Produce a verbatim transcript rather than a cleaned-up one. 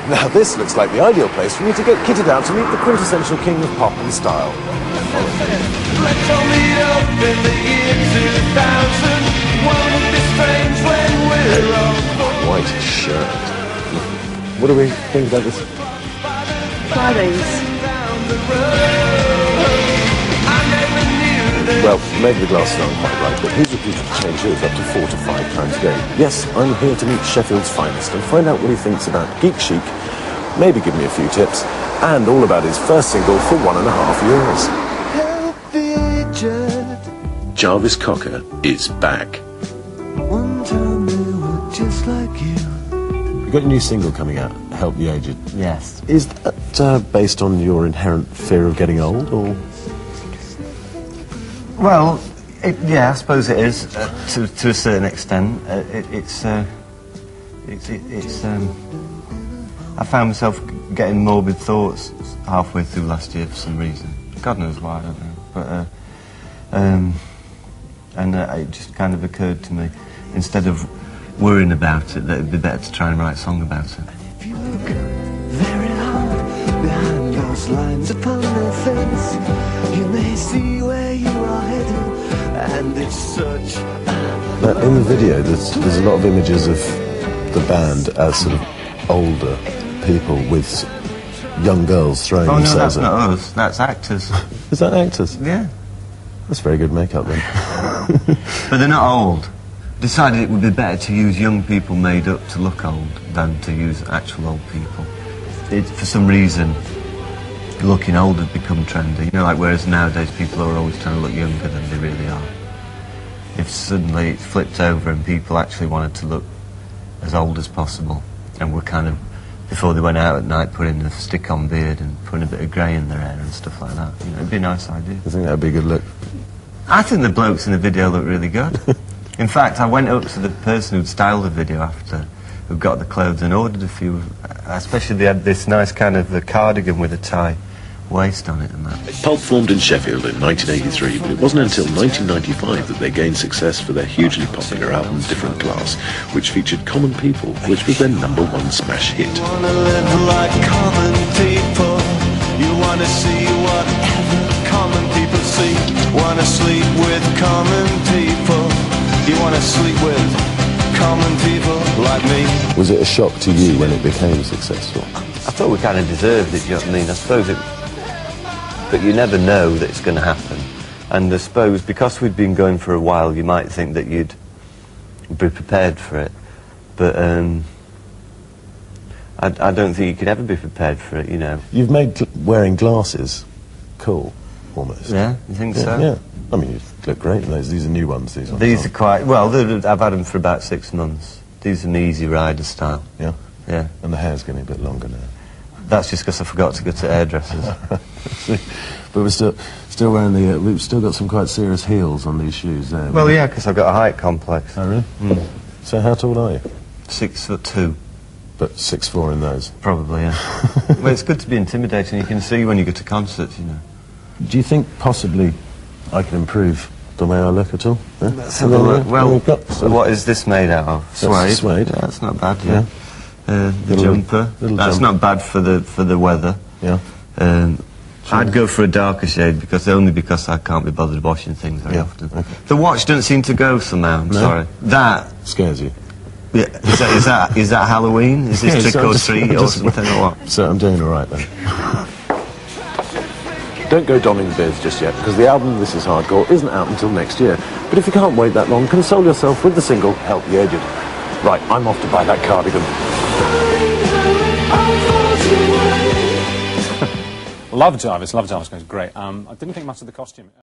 Now this looks like the ideal place for me to get kitted out to meet the quintessential king of pop and style. Let's all meet up in the year two thousand. Won't it be strange when we're all... White shirt. What do we think about this? Fridays. Well, maybe the glasses aren't quite right, but he's reputed to change his up to four to five times a day. Yes, I'm here to meet Sheffield's finest and find out what he thinks about Geek Chic, maybe give me a few tips, and all about his first single for one and a half years. Jarvis Cocker is back. One time they were just like you. You've got a new single coming out, Help the Aged. Yes. Is that uh, based on your inherent fear of getting old, or...? Well, it, yeah, I suppose it is, uh, to, to a certain extent. Uh, it, it's, uh, it's, it, it's, um, I found myself getting morbid thoughts halfway through last year for some reason. God knows why, I don't know. But, uh, um, and uh, it just kind of occurred to me, instead of worrying about it, that it'd be better to try and write a song about it. If you look very hard behind those lines upon their face, you may see where you are headed, and it's such a... Now, in the video, there's, there's a lot of images of the band as sort of older people with young girls throwing Oh no, themselves that's at. not us, that's actors. Is that actors? Yeah. That's very good makeup then. But they're not old. Decided it would be better to use young people made up to look old than to use actual old people. It, for some reason, looking old had become trendy. You know, like whereas nowadays people are always trying to look younger than they really are. If suddenly it flipped over and people actually wanted to look as old as possible and were kind of, before they went out at night, putting a stick-on beard and putting a bit of grey in their hair and stuff like that, you know, it'd be a nice idea. I think that'd be a good look. I think the blokes in the video look really good. In fact, I went up to the person who'd styled the video after, who got the clothes, and ordered a few, especially they had this nice kind of a cardigan with a tie waist on it and that. Pulp formed in Sheffield in nineteen eighty-three, but it wasn't until nineteen ninety-five that they gained success for their hugely popular album Different Class, which featured Common People, which was their number one smash hit. You wanna live like common people. You wanna see whatever common people see. Wanna sleep with common people. You wanna sleep with common people like me. Was it a shock to you when it became successful? I thought we kind of deserved it, do you know what I mean? I suppose it... But you never know that it's going to happen. And I suppose because we'd been going for a while, you might think that you'd be prepared for it. But um, I, I don't think you could ever be prepared for it, you know. You've made gl wearing glasses cool, almost. Yeah, you think yeah, so? Yeah. I mean, you look great in those. These are new ones, these ones. These aren't. are quite... Well, I've had them for about six months. These are my Easy Rider style. Yeah? Yeah. And the hair's getting a bit longer now. That's just because I forgot to go to hairdressers. But we're still still wearing the... Uh, we've still got some quite serious heels on these shoes there. Well, yeah, because I've got a height complex. Oh, really? Mm. So how tall are you? Six foot two. But six four in those? Probably, yeah. Well, it's good to be intimidating. You can see when you go to concerts, you know. Do you think possibly I can improve the way I look at all? Yeah? Let's have a look. Well, so what is this made out of? Suede. Suede. Yeah, that's not bad, yeah. yeah. Uh, the Little- jumper. little That's jumper. not bad for the for the weather. Yeah. Um, I'd go for a darker shade because only because I can't be bothered washing things very Yeah, often. okay. The watch doesn't seem to go somehow. I'm No? sorry. That. Scares you? Yeah, is that is that is that Halloween? Is this Yeah, trick so I'm or just- treat I'm or just- something or what? So I'm doing all right then. Don't go donning the beards just yet, because the album This Is Hardcore isn't out until next year. But if you can't wait that long, console yourself with the single Help the Aged. Right, I'm off to buy that cardigan. Love Jarvis, love Jarvis, it's great. Um, I didn't think much of the costume.